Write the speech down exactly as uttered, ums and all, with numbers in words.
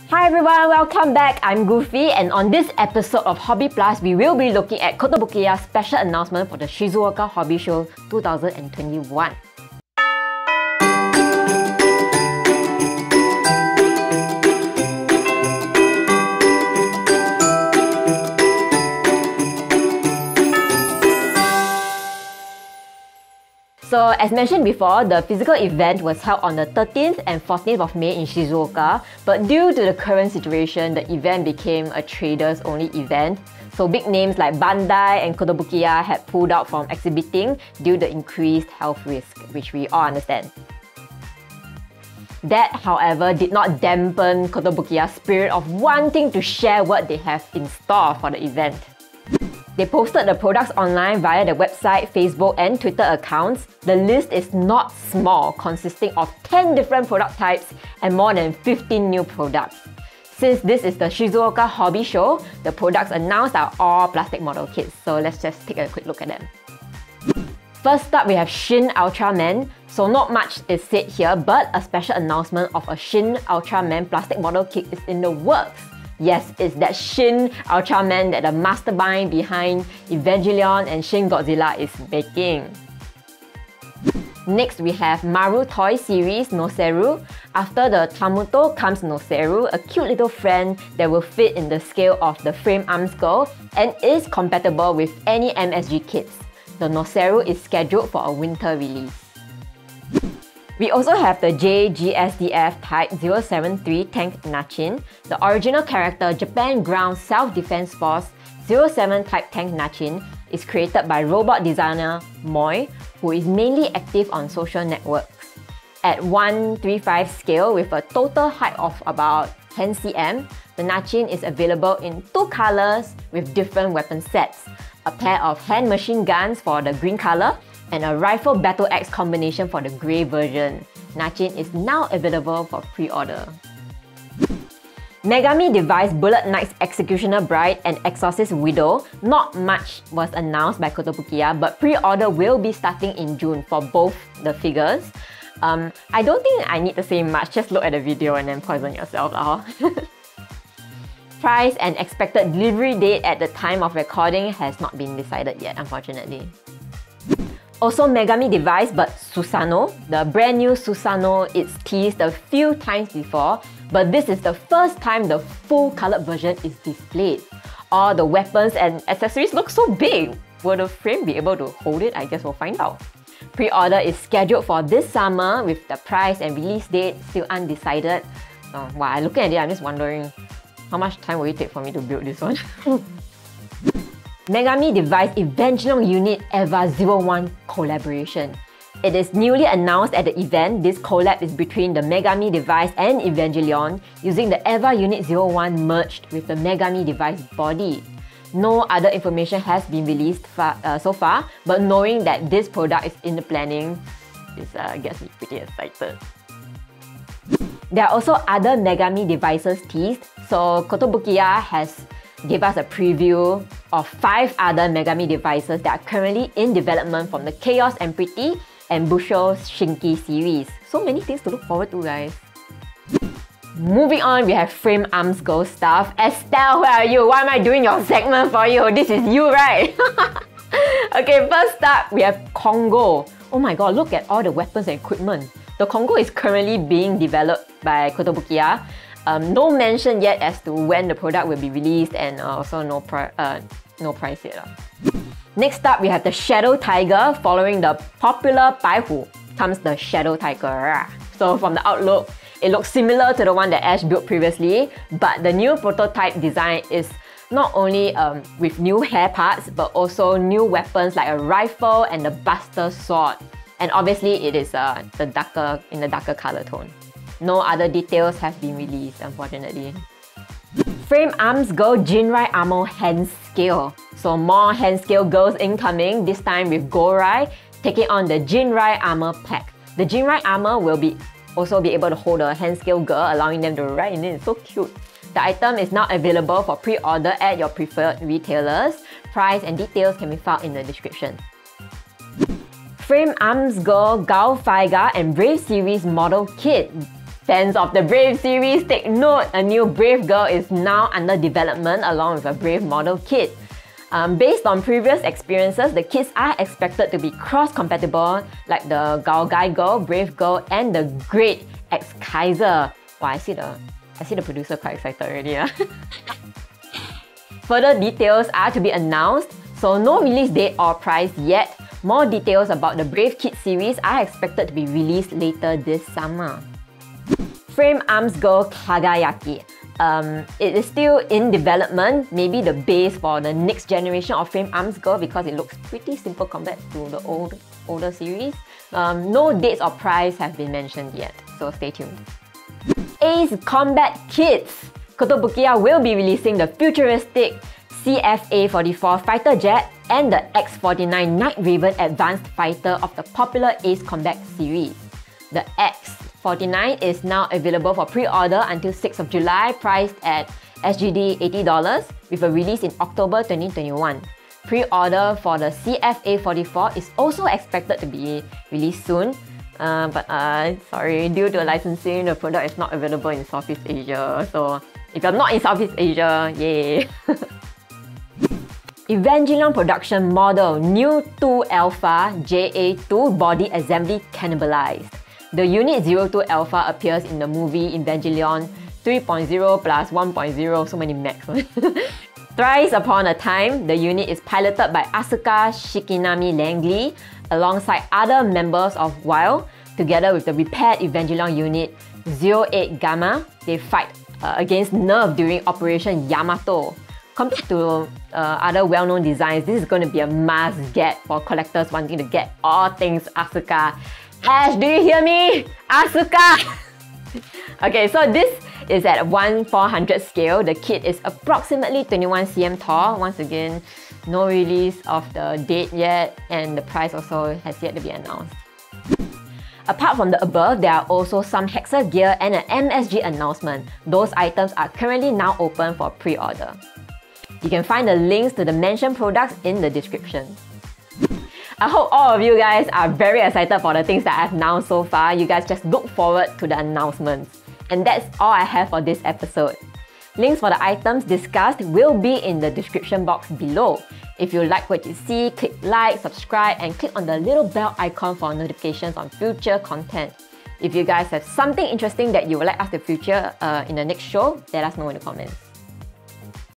Hi everyone, welcome back. I'm Goofy, and on this episode of Hobby Plus, we will be looking at Kotobukiya's special announcement for the Shizuoka Hobby Show two thousand twenty-one. So, as mentioned before, the physical event was held on the thirteenth and fourteenth of May in Shizuoka, but due to the current situation, the event became a traders-only event. So big names like Bandai and Kotobukiya had pulled out from exhibiting due to increased health risk, which we all understand. That, however, did not dampen Kotobukiya's spirit of wanting to share what they have in store for the event. They posted the products online via their website, Facebook and Twitter accounts. The list is not small, consisting of ten different product types and more than fifteen new products. Since this is the Shizuoka Hobby Show, the products announced are all plastic model kits, so let's just take a quick look at them. First up, we have Shin Ultraman. So not much is said here, but a special announcement of a Shin Ultraman plastic model kit is in the works. Yes, it's that Shin Ultraman that the mastermind behind Evangelion and Shin Godzilla is making. Next, we have Maru Toy Series Noseru. After the Tamuto comes Noseru, a cute little friend that will fit in the scale of the frame arms girl and is compatible with any M S G kits. The Noseru is scheduled for a winter release. We also have the J G S D F Type zero seven three Tank Nachin. The original character Japan Ground Self-Defense Force zero seven Type Tank Nachin is created by robot designer Moi, who is mainly active on social networks. At one thirty-five scale with a total height of about ten centimeters, the Nachin is available in two colors with different weapon sets. A pair of hand machine guns for the green color and a Rifle Battle Axe combination for the grey version. Nachin is now available for pre-order. Megami Device Bullet Knight's Executioner Bride and Exorcist Widow. Not much was announced by Kotobukiya, but pre-order will be starting in June for both the figures. Um, I don't think I need to say much, just look at the video and then poison yourself. Price and expected delivery date at the time of recording has not been decided yet, unfortunately. Also Megami Device, but Susanoo. The brand new Susanoo is teased a few times before, but this is the first time the full coloured version is displayed. All the weapons and accessories look so big. Will the frame be able to hold it? I guess we'll find out. Pre-order is scheduled for this summer with the price and release date still undecided. So, while looking at it, I'm just wondering how much time will it take for me to build this one? Megami Device Evangelion Unit EVA zero one collaboration. It is newly announced at the event. This collab is between the Megami Device and Evangelion using the EVA Unit zero one merged with the Megami Device body. No other information has been released far, uh, so far, but knowing that this product is in the planning is, uh, gets me pretty excited. There are also other Megami Devices teased. So Kotobukiya has gave us a preview of five other Megami Devices that are currently in development from the Chaos and Pretty and Busho Shinki series. So many things to look forward to, guys. Moving on, we have Frame Arms Girl stuff. Estelle, where are you? Why am I doing your segment for you? This is you, right? Okay, first up, we have Kongo. Oh my god, look at all the weapons and equipment. The Kongo is currently being developed by Kotobukiya. Um, no mention yet as to when the product will be released, and uh, also no, pri uh, no price yet. Uh. Next up, we have the Shadow Tiger. Following the popular Baihu comes the Shadow Tiger. So from the outlook, it looks similar to the one that Ash built previously, but the new prototype design is not only um, with new hair parts, but also new weapons like a rifle and the Buster Sword. And obviously, it is uh, the darker in the darker color tone. No other details have been released, unfortunately. Frame Arms Girl Jinrai Armor Hand Scale. So more hand scale girls incoming, this time with Gorai taking on the Jinrai Armor Pack. The Jinrai Armor will be also be able to hold a hand scale girl, allowing them to ride in it. It's so cute. The item is now available for pre-order at your preferred retailers. Price and details can be found in the description. Frame Arms Girl Gao Faiga and Brave Series Model Kit. Fans of the Brave series, take note, a new Brave girl is now under development along with a Brave model kit. Um, based on previous experiences, the kits are expected to be cross-compatible, like the Gaogai girl, Brave girl, and the Great X-Kaiser. Wow, I see the, I see the producer quite excited already. Yeah? Further details are to be announced, so no release date or price yet. More details about the Brave Kit series are expected to be released later this summer. Frame Arms Girl Kagayaki. Um, it is still in development, maybe the base for the next generation of Frame Arms Girl because it looks pretty simple compared to the old, older series. Um, no dates or price have been mentioned yet, so stay tuned. Ace Combat Kits. Kotobukiya will be releasing the futuristic C F A forty-four fighter jet and the X forty-nine Night Raven advanced fighter of the popular Ace Combat series. The X forty-nine is now available for pre-order until sixth of July, priced at S G D eighty dollars, with a release in October twenty twenty-one. Pre-order for the C F A forty-four is also expected to be released soon, uh, but uh, sorry, due to licensing, the product is not available in Southeast Asia. So if you're not in Southeast Asia, yay! Evangelion production model New two Alpha J A two body assembly cannibalized. The Unit zero two Alpha appears in the movie Evangelion three point oh plus one point oh, so many max. Thrice upon a time, the unit is piloted by Asuka Shikinami Langley alongside other members of WILD. Together with the repaired Evangelion Unit zero eight Gamma, they fight uh, against NERV during Operation Yamato. Compared to uh, other well-known designs, this is going to be a must get for collectors wanting to get all things Asuka. Ash, do you hear me? Asuka! Okay, so this is at one four hundred scale. The kit is approximately twenty-one centimeters tall. Once again, no release of the date yet, and the price also has yet to be announced. Apart from the above, there are also some Hexa gear and an M S G announcement. Those items are currently now open for pre-order. You can find the links to the mentioned products in the description. I hope all of you guys are very excited for the things that I've announced so far. You guys just look forward to the announcements. And that's all I have for this episode. Links for the items discussed will be in the description box below. If you like what you see, click like, subscribe, and click on the little bell icon for notifications on future content. If you guys have something interesting that you would like us to feature uh, in the next show, let us know in the comments.